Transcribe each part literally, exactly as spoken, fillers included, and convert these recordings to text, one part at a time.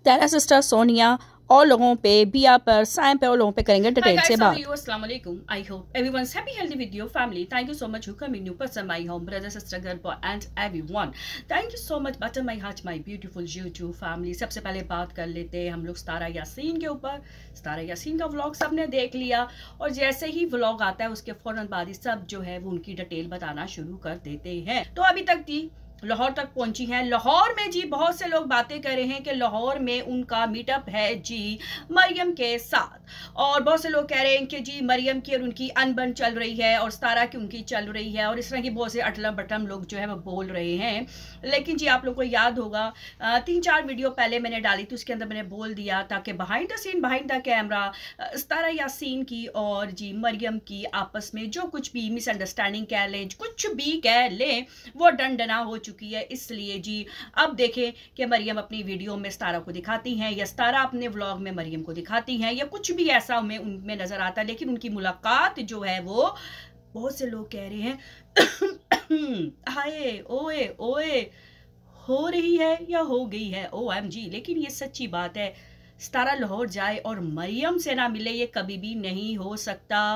तारा sister Sonia और लोगों पे, बिया पर, साइम पे और लोगों पे करेंगे डिटेल से बात। अस्सलाम वालेकुम, I hope everyone's happy healthy with your family. Thank you so much who coming new person my home, brother sister grandpa and everyone. Thank you so much butter my heart my beautiful YouTube family. सबसे पहले बात कर लेते हैं हम लोग सितारा यासीन के ऊपर। सितारा यासीन का व्लॉग सबने देख लिया और जैसे ही व्लॉग आता है उसके फौरन बाद ही सब जो है वो उनकी डिटेल बताना शुरू कर देते हैं। तो अभी तक थी लाहौर तक पहुंची हैं। लाहौर में जी बहुत से लोग बातें कर रहे हैं कि लाहौर में उनका मीटअप है जी मरियम के साथ, और बहुत से लोग कह रहे हैं कि जी मरियम की और उनकी अनबन चल रही है और सितारा की उनकी चल रही है, और इस तरह की बहुत से अटलम बटम लोग जो है वो बोल रहे हैं। लेकिन जी आप लोग को याद होगा तीन चार वीडियो पहले मैंने डाली थी, उसके अंदर मैंने बोल दिया था कि behind the scene behind the camera Sitara Yaseen की और जी मरियम की आपस में जो कुछ भी मिसअंडरस्टैंडिंग कह लें, कुछ भी कह लें, वो डंडना हो चुकी है। इसलिए जी अब देखें कि मरियम अपनी वीडियो में सितारा को दिखाती हैं या सितारा अपने व्लॉग में मरियम को दिखाती हैं या कुछ भी ऐसा हमें उनमें नजर आता है। लेकिन उनकी मुलाकात जो है वो बहुत से लोग कह रहे हैं हाय ओए ओए हो रही है या हो गई है ओ एम जी। लेकिन ये सच्ची बात है, सितारा लाहौर जाए और मरियम से ना मिले ये कभी भी नहीं हो सकता,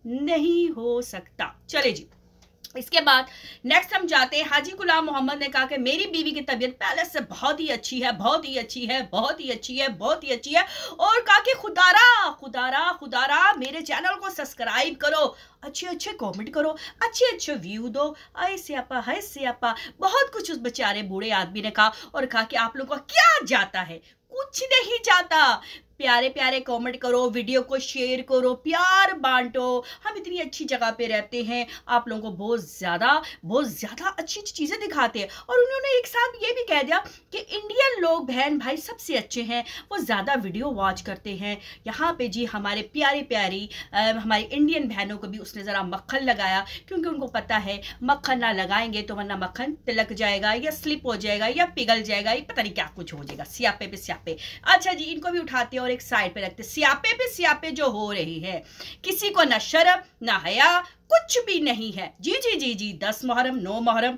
नहीं हो सकता। चले जी इसके बाद नेक्स्ट हम जाते हैं। हाजी गुलाम मोहम्मद ने कहा कि मेरी बीवी की तबीयत पहले से बहुत ही अच्छी है, बहुत ही अच्छी है, बहुत ही अच्छी है, बहुत ही अच्छी है, और कहा कि खुदारा खुदारा खुदारा मेरे चैनल को सब्सक्राइब करो, अच्छे अच्छे कमेंट करो, अच्छे अच्छे व्यू दो, आए स्यापा हाय स्यापा, बहुत कुछ उस बेचारे बूढ़े आदमी ने कहा। और कहा कि आप लोगों को क्या जाता है, कुछ नहीं जाता, प्यारे प्यारे कमेंट करो, वीडियो को शेयर करो, प्यार बांटो, हम इतनी अच्छी जगह पे रहते हैं, आप लोगों को बहुत ज़्यादा बहुत ज़्यादा अच्छी अच्छी चीज़ें दिखाते हैं। और उन्होंने एक साथ ये भी कह दिया कि इंडियन लोग बहन भाई सबसे अच्छे हैं, वो ज़्यादा वीडियो वॉच करते हैं। यहाँ पे जी हमारे प्यारी प्यारी हमारी इंडियन बहनों को भी उसने ज़रा मक्खन लगाया, क्योंकि उनको पता है मक्खन ना लगाएंगे तो वरना मक्खन तिलक जाएगा या स्लिप हो जाएगा या पिघल जाएगा, ये पता नहीं क्या कुछ हो जाएगा, स्यापे पे स्यापे। अच्छा जी इनको भी उठाते हैं और एक साइड पे रखते, स्यापे पे स्यापे जो हो रही है, किसी को ना शर्म ना हया कुछ भी नहीं है। जी जी जी जी दस मुहर्रम नौ मुहर्रम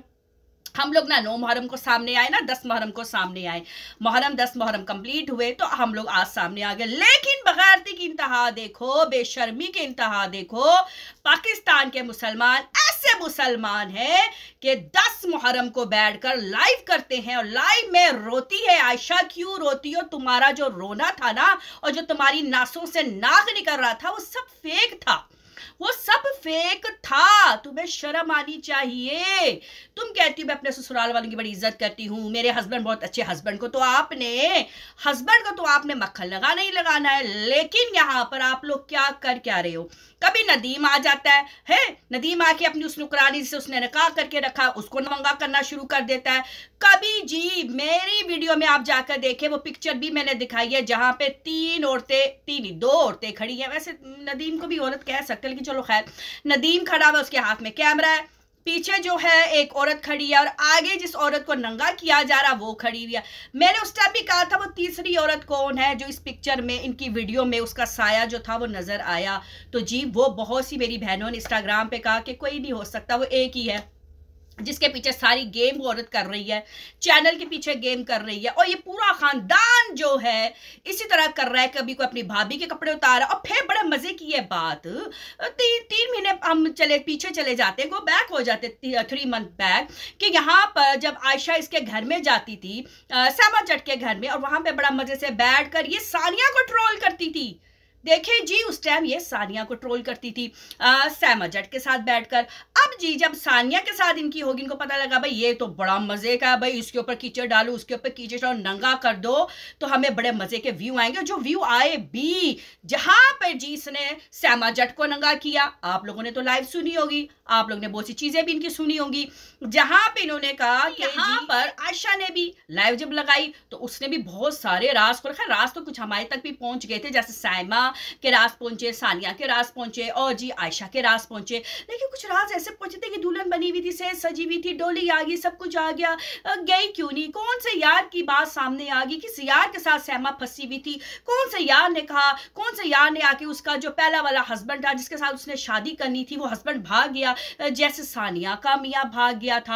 हम लोग ना नौ मुहर्रम को सामने आए ना दस मुहर्रम को सामने आए, मुहर्रम दस मुहर्रम कंप्लीट हुए तो हम लोग आज सामने आ गए। लेकिन बगैरती की इंतहा देखो, बेशर्मी की इंतहा देखो, पाकिस्तान के मुसलमान ऐसे मुसलमान हैं कि दस मुहर्रम को बैठकर लाइव करते हैं और लाइव में रोती है। आयशा क्यों रोती हो, तुम्हारा जो रोना था ना और जो तुम्हारी नासों से नाक निकल रहा था वो सब फेक था, वो सब फेक था, तुम्हें शर्म आनी चाहिए। तुम कहती हो मैं अपने ससुराल वालों की बड़ी इज्जत करती हूँ, मेरे हस्बैंड बहुत अच्छे, हस्बैंड को तो आपने हस्बैंड को तो आपने मक्खन लगा नहीं लगाना है। लेकिन यहाँ पर आप लोग क्या कर क्या रहे हो, कभी नदीम आ जाता है, है नदीम आके अपनी उस नुकरानी से उसने निकाह करके रखा उसको नंगा करना शुरू कर देता है। कभी जी मेरी वीडियो में आप जाकर देखें, वो पिक्चर भी मैंने दिखाई है जहां पे तीन औरतें, तीन दो औरतें खड़ी हैं, वैसे नदीम को भी औरत कह सकते हैं लेकिन चलो खैर, नदीम खड़ा हुआ, उसके हाथ में कैमरा है, पीछे जो है एक औरत खड़ी है और आगे जिस औरत को नंगा किया जा रहा वो खड़ी हुई है। मैंने उस टाइम भी कहा था वो तीसरी औरत कौन है जो इस पिक्चर में इनकी वीडियो में उसका साया जो था वो नजर आया, तो जी वो बहुत सी मेरी बहनों ने इंस्टाग्राम पे कहा कि कोई नहीं हो सकता, वो एक ही है जिसके पीछे सारी गेम वो औरत कर रही है, चैनल के पीछे गेम कर रही है, और ये पूरा खानदान जो है इसी तरह कर रहा है। कभी कोई अपनी भाभी के कपड़े उतारा, और फिर बड़े मजे की है बात, ती, तीन महीने हम चले पीछे चले जाते, गो बैक हो जाते थ्री मंथ बैक, कि यहाँ पर जब आयशा इसके घर में जाती थी सामा जट के घर में, और वहां पे बड़ा मजे से बैठ कर ये सानिया को ट्रोल करती थी। देखिए जी उस टाइम ये सानिया को ट्रोल करती थी सामा जट के साथ बैठकर। अब जी जब सानिया के साथ इनकी होगी, इनको पता लगा भाई ये तो बड़ा मजे का है, भाई इसके ऊपर कीचड़ डालो, उसके ऊपर कीचड़ डालो, नंगा कर दो तो हमें बड़े मजे के व्यू आएंगे। जो व्यू आए भी, जहां पर जी इसने सामा जट को नंगा किया, आप लोगों ने तो लाइव सुनी होगी, आप लोगों ने बहुत सी चीजें भी इनकी सुनी होंगी, जहां पे इन्होंने कहा कि यहाँ पर आयशा ने भी लाइव जब लगाई तो उसने भी बहुत सारे राज को रखा, राज तो कुछ हमारे तक भी पहुंच गए थे, जैसे साइमा के राज पहुंचे, सानिया के राज पहुंचे और जी आयशा के राज पहुंचे। लेकिन कुछ राज ऐसे पहुंचे थे कि दुल्हन बनी हुई थी, से सजी हुई थी, डोली आ गई, सब कुछ आ गया, गई क्यों नहीं, कौन से यार की बात सामने आ गई, किस यार के साथ सहमा फंसी हुई थी, कौन से यार ने कहा, कौन से यार ने आके उसका जो पहला वाला हस्बैंड था जिसके साथ उसने शादी करनी थी वो हस्बैंड भाग गया, जैसे सानिया का मियाँ भाग गया था।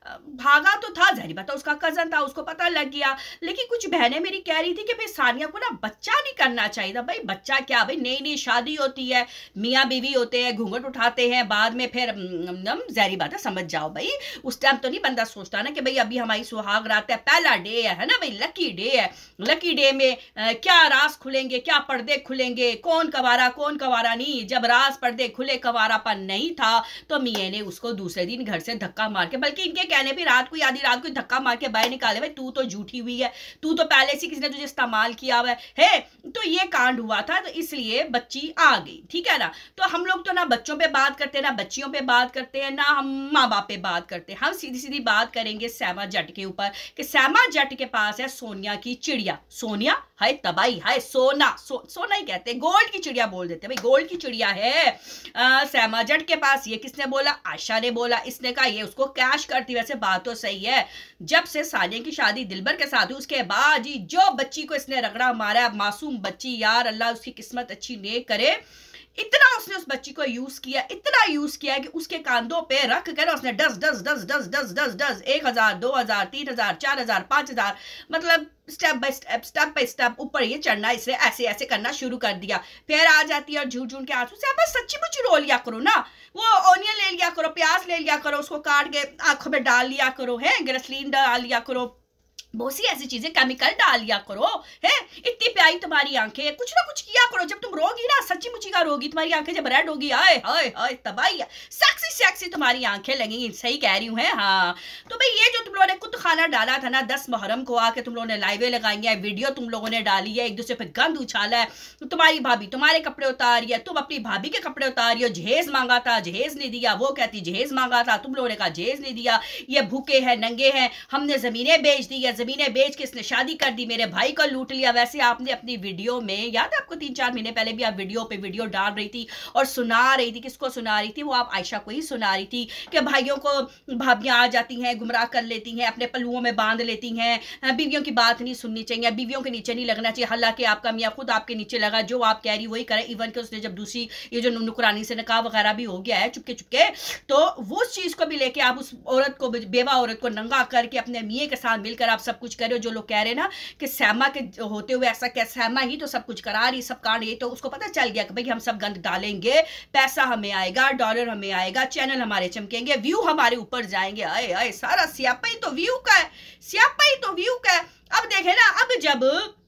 भागा तो था, जहरी बात है उसका कजन था, उसको पता लग गया। लेकिन कुछ बहनें मेरी कह रही थी कि भाई सानिया को ना बच्चा नहीं करना चाहिए था। भाई बच्चा क्या, भाई नई नई शादी होती है, मियाँ बीवी होते हैं, घूंघट उठाते हैं, बाद में फिर जहरी बात है, समझ जाओ भाई। उस टाइम तो नहीं बंदा सोचता ना कि भाई अभी हमारी सुहाग रात है, पहला डे है ना भाई, लकी डे है। लकी डे में आ, क्या राज खुलेंगे, क्या पर्दे खुलेंगे, कौन कवारा कौन कवारा नहीं। जब राज पर्दे खुले, कवारापन नहीं था, तो मियाँ ने उसको दूसरे दिन घर से धक्का मार के, बल्कि इनके कहने पे रात को आधी रात को धक्का मार के बाहर निकाले, भाई तू तो झूठी हुई है, तू तो पहले से किसी ने तुझे इस्तेमाल किया हुआ है। तो ये कांड हुआ था, तो इसलिए बच्ची आ गई, ठीक है ना। तो हम लोग तो ना बच्चों पे बात करते हैं, ना बच्चियों पे बात करते हैं, ना हम माँ बाप पे बात करते हैं। हम सीधी सीधी बात करेंगे सैमा जट के ऊपर कि सैमा जट के पास है सोनिया की चिड़िया। सोनिया हाय तबाही, हाय सोना, सो, सोना ही कहते हैं, गोल्ड की चिड़िया बोल देते हैं, भाई गोल्ड की चिड़िया है आ, सैमा जट के पास। ये किसने बोला? आशा ने बोला। इसने कहा ये उसको कैश करती। वैसे बात तो सही है, जब से सानिया की शादी दिलबर के साथ हुई उसके बाद ही जो बच्ची को इसने रगड़ा मारा, मासूम बच्ची, यार अल्लाह उसकी किस्मत अच्छी नेक करे। इतना उसने उस बच्ची को यूज किया, इतना यूज किया कि उसके कांधों पे रख कर उसने दस दस दस दस दस दस दस एक हजार, दो हजार, तीन हजार, चार हजार, पांच हजार, मतलब step by step step by step ऊपर ये चढ़ना, इसे ऐसे ऐसे करना शुरू कर दिया। फिर आ जाती है और झूठ झूठ के आंसू से, आप सच्ची मुच्ची रो लिया करो ना, वो ओनियन ले लिया करो, प्याज ले लिया करो, उसको काट के आंखों में डाल लिया करो, है ग्रेसलीन डाल लिया करो, बहुत सी ऐसी चीजें केमिकल डाल लिया करो, है इतनी प्यारी तुम्हारी आंखें, कुछ ना कुछ किया करो। जब तुम रोगी ना, सच्ची मुच्ची का रोगी, तुम्हारी आंखें जब रेड होगी, हाय हाय हाय तबाही, सेक्सी सेक्सी तुम्हारी आंखें लगेंगी। सही कह रही हूँ, है हाँ। तो भाई ये जो तुम लोगों ने कुछ खाना डाला था ना, दस मुहर्रम को आके तुम लोगों ने लाइवें लगाई है, वीडियो तुम लोगों ने डाली है, एक दूसरे पे गंद उछाला है, तुम्हारी भाभी तुम्हारे कपड़े उतार रही है, तुम अपनी भाभी के कपड़े उतार रही हो, जहेज मांगा था जहेज नहीं दिया, वो कहती जहेज मांगा था, तुम लोगों ने कहा जहेज नहीं दिया, ये भूखे हैं नंगे हैं, हमने जमीनें बेच दी है, जमीनें बेच के शादी कर दी, मेरे भाई को लूट लिया। वैसे आपने अपनी वीडियो में, याद है आपको, तीन चार महीने पहले भी आप वीडियो पे वीडियो डाल रही थी और सुना रही थी, किसको सुना रही थी? वो आप आयशा को ही सुना रही थी कि भाइयों को भाभियां आ जाती हैं, गुमराह कर लेती हैं, अपने पल्लुओं में बांध लेती हैं, बीवियों की बात नहीं सुननी चाहिए, बीवियों के नीचे नहीं लगना चाहिए। हालांकि आपका मियाँ खुद आपके नीचे लगा, जो आप कह रही वही करे। इवन के उसने जब दूसरी ये जो नुकरानी से निकाह वगैरह भी हो गया है चुपके चुपके, तो वो चीज को भी लेके आप उस औरत को, बेवा औरत को नंगा करके अपने मियाँ के साथ मिलकर आप सब कुछ कर रहे हो। जो लोग कह रहे हैं ना कि सैमा के होते हुए ऐसा क्या, सैमा ही तो सब कुछ करा रही, सब कांड, ये तो उसको पता चल गया कि भाई हम सब गंद डालेंगे, पैसा हमें आएगा, डॉलर हमें आएगा, चैनल हमारे चमकेंगे, व्यू हमारे ऊपर जाएंगे। आए आए सारा स्यापा ही तो व्यू का है, स्यापा ही तो व्यू का है। अब देखे ना, अब जब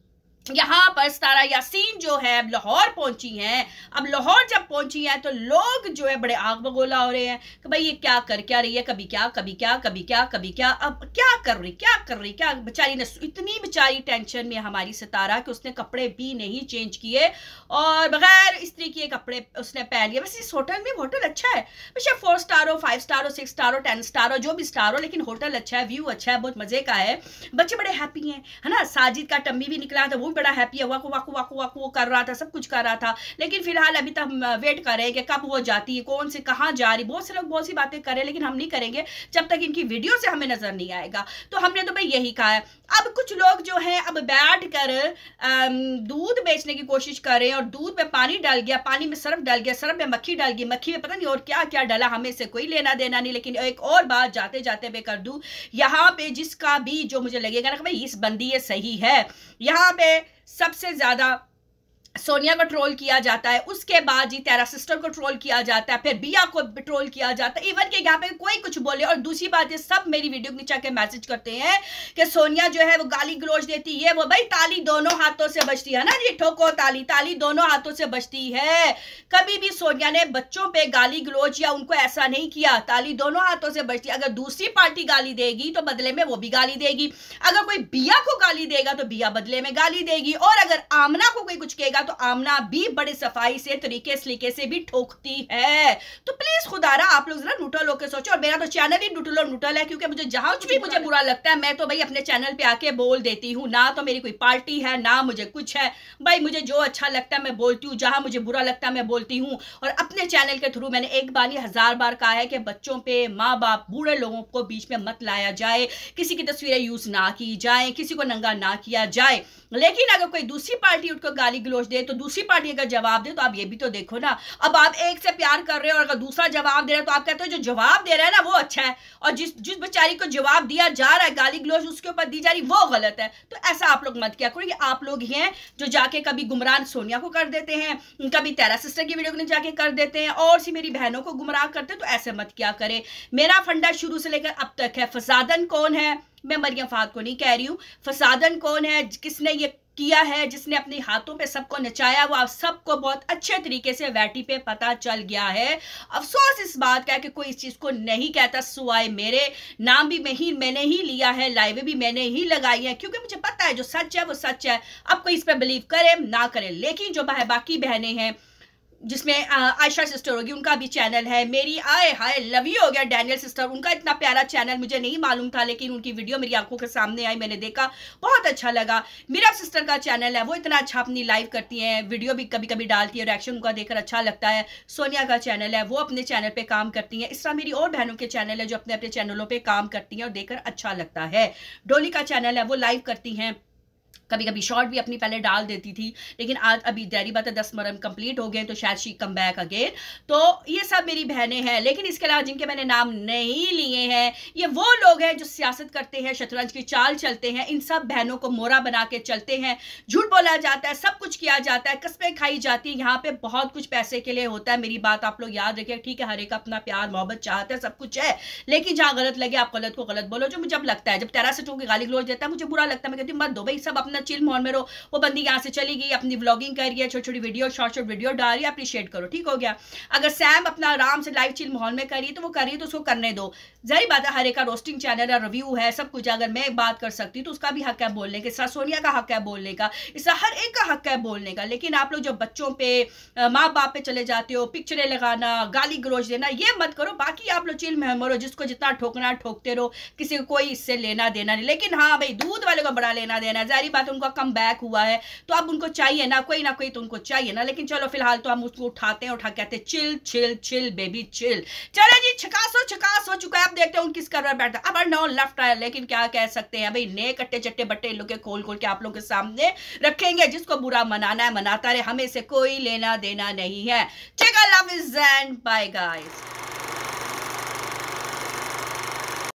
यहाँ पर सतारा यासीन जो है अब लाहौर पहुंची हैं, अब लाहौर जब पहुंची हैं तो लोग जो है बड़े आग बगोला हो रहे हैं कि भाई ये क्या कर क्या रही है, कभी क्या कभी क्या कभी क्या कभी क्या, अब क्या कर रही क्या कर रही क्या। बेचारी ने इतनी बेचारी टेंशन में हमारी सितारा कि उसने कपड़े भी नहीं चेंज किए और बगैर इस्त्री किए कपड़े उसने पहन लिए। वैसे इस होटल में, होटल अच्छा है, वैसे फोर स्टार हो, फाइव स्टार हो, सिक्स स्टार हो, टेन स्टार हो, जो भी स्टार हो, लेकिन होटल अच्छा है, व्यू अच्छा है, बहुत मजे का है, बच्चे बड़े हैप्पी हैं, है ना। साजिद का टम्मी भी निकला था, वो बड़ा हैप्पी है, वाकू वाकू वाकू वाकू वो कर रहा था, सब कुछ कर रहा था। लेकिन फिलहाल अभी तक हम वेट कर रहे हैं कि कब वो जाती है, कौन से कहाँ जा रही। बहुत से लोग बहुत सी बातें कर रहे हैं, लेकिन हम नहीं करेंगे जब तक इनकी वीडियो से हमें नजर नहीं आएगा। तो हमने तो भाई यही कहा है। अब कुछ लोग जो हैं अब बैठ कर दूध बेचने की कोशिश कर रहे हैं और दूध में पानी डाल गया, पानी में सर्फ डाल गया, सर्फ में मक्खी डाल गई, मक्खी में पता नहीं और क्या क्या डाला, हमें से कोई लेना देना नहीं। लेकिन एक और बात जाते जाते मैं कर दूं, यहाँ पे जिसका भी जो मुझे लगेगा ना भाई इस बंदी ये सही है, यहाँ पे सबसे ज्यादा सोनिया को ट्रोल किया जाता है, उसके बाद जी तेरा सिस्टर को ट्रोल किया जाता है, फिर बिया को ट्रोल किया जाता है, इवन के यहाँ पे कोई कुछ बोले। और दूसरी बात ये सब मेरी वीडियो के नीचे आके मैसेज करते हैं कि सोनिया जो है वो गाली गलोच देती है, वो भाई ताली दोनों हाथों से बजती है ना जी, ठोको ताली, ताली दोनों हाथों से बजती है। कभी भी सोनिया ने बच्चों पे गाली गलोच या उनको ऐसा नहीं किया, ताली दोनों हाथों से बजती है। अगर दूसरी पार्टी गाली देगी तो बदले में वो भी गाली देगी, अगर कोई बिया को गाली देगा तो बिया बदले में गाली देगी, और अगर आमना को कोई कुछ कहेगा तो आमना भी बड़े सफाई से तरीके सलीके से भी ठोकती है। तो प्लीज खुदारा आप लोग जरा न्यूट्रल होकर सोचो। और मेरा तो चैनल ही न्यूट्रल और न्यूट्रल है, क्योंकि मुझे जहां भी मुझे बुरा लगता है मैं तो भाई अपने चैनल पे आके बोल देती हूँ। ना तो मेरी कोई पार्टी है ना मुझे कुछ है, भाई मुझे जो अच्छा लगता है मैं बोलती हूँ, जहां मुझे बुरा लगता है मैं बोलती हूँ। और अपने चैनल के थ्रू मैंने एक बार नहीं हजार बार कहा है कि बच्चों पे, माँ बाप, बूढ़े लोगों को बीच में मत लाया जाए, किसी की तस्वीरें यूज ना की जाए, किसी को नंगा ना किया जाए। लेकिन अगर कोई दूसरी पार्टी उनको गाली गलोच दे तो दूसरी पार्टी अगर जवाब दे तो आप ये भी तो देखो ना। अब आप एक से प्यार कर रहे हो और अगर दूसरा जवाब दे रहा है तो आप कहते हो जो जवाब दे रहा है ना वो अच्छा है, और जिस जिस बेचारी को जवाब दिया जा रहा है, गाली गलौज उसके ऊपर दी जा रही वो गलत है। तो ऐसा आप लोग मत किया करो। ये आप लोग ही हैं जो जाके कभी गुमराह सोनिया को कर देते हैं, कभी तेरा सिस्टर की वीडियो को जाके कर देते हैं, और सी मेरी बहनों को गुमराह करते हैं। तो ऐसे मत किया करें। मेरा फंडा शुरू से लेकर अब तक है, फसादन कौन है? मैं मरियम फात को नहीं कह रही हूं। फसादन कौन है? किसने ये किया है, जिसने अपने हाथों पे सबको नचाया, वो आप सबको बहुत अच्छे तरीके से वैटी पे पता चल गया है। अफसोस इस बात का कि कोई इस चीज को नहीं कहता सिवाय मेरे। नाम भी मैं ही मैंने ही लिया है, लाइव भी मैंने ही लगाई है, क्योंकि मुझे पता है जो सच है वो सच है। अब कोई इस पर बिलीव करे ना करे, लेकिन जो बाकी बहनें हैं जिसमें आयशा सिस्टर होगी, उनका भी चैनल है, मेरी आए हाय लव यू हो गया डैनियल सिस्टर, उनका इतना प्यारा चैनल मुझे नहीं मालूम था, लेकिन उनकी वीडियो मेरी आंखों के सामने आई, मैंने देखा, बहुत अच्छा लगा। मीरा सिस्टर का चैनल है, वो इतना अच्छा अपनी लाइव करती हैं, वीडियो भी कभी कभी डालती है, रिएक्शन उनका देखकर अच्छा लगता है। सोनिया का चैनल है, वो अपने चैनल पे काम करती हैं। इस तरह मेरी और बहनों के चैनल है जो अपने अपने चैनलों पर काम करती हैं और देखकर अच्छा लगता है। डोली का चैनल है, वो लाइव करती हैं, कभी कभी शॉर्ट भी अपनी पहले डाल देती थी, लेकिन आज अभी देरी बात है दस मरम कंप्लीट हो गए तो शायद शी कम बैक अगेन। तो ये सब मेरी बहनें हैं, लेकिन इसके अलावा जिनके मैंने नाम नहीं लिए हैं, ये वो लोग हैं जो सियासत करते हैं, शतरंज की चाल चलते हैं। इन सब बहनों को मोरा बना के चलते हैं, झूठ बोला जाता है, सब कुछ किया जाता है, कस्में खाई जाती है। यहाँ पे बहुत कुछ पैसे के लिए होता है, मेरी बात आप लोग याद रखिए। ठीक है, हर एक अपना प्यार मोहब्बत चाहता है, सब कुछ है, लेकिन जहाँ गलत लगे आप गलत को गलत बोलो। जो मुझे अब लगता है, जब तेरा से टोके गाली गलौज देता है मुझे बुरा लगता है, मैं कहती हूँ मत दो भाई, सब अपना चिल मोहन में रहो। वो बंदी यहाँ से चली गई, अपनी व्लॉगिंग कर रही है, छोटी छोटी वीडियो शॉर्ट शॉर्ट वीडियो डाल रही है, अप्रिशिएट करो, ठीक हो गया। अगर सैम अपना आराम से लाइव चिल माहौल में कर रही है तो वो कर रही है, तो उसको करने दो। जाहिर बात है हर एक का रोस्टिंग चैनल है, रिव्यू है, सब कुछ। अगर मैं बात कर सकती हूँ तो उसका भी हक है बोलने का, इसका सोनिया का हक है बोलने का, इसका हर एक का हक है बोलने का। लेकिन आप लोग जो बच्चों पे, माँ बाप पे चले जाते हो, पिक्चरें लगाना, गाली गलौज देना, ये मत करो। बाकी आप लोग चिल में मरो, जिसको जितना ठोकना ठोकते रहो, किसी को कोई इससे लेना देना नहीं। लेकिन हाँ भाई, दूध वाले को बड़ा लेना देना है। जाहिर बात उनका कम बैक हुआ है तो अब उनको चाहिए ना, कोई ना कोई तो उनको चाहिए ना। लेकिन चलो फिलहाल तो हम उसको उठाते हैं, उठा कहते हैं chill chill chill baby chill. चले जी, छकासो छकास हो चुका है। अब देखते हैं किस कर बैठा। अब नो लेफ्ट है, लेकिन क्या कह सकते हैं भाई, नए कट्टे चट्टे बट्टे इन लोग के खोल खोल के आप लोग के सामने रखेंगे। जिसको बुरा मनाना है मनाता रहे, हमें से कोई लेना देना नहीं है। Take a love is and bye guys.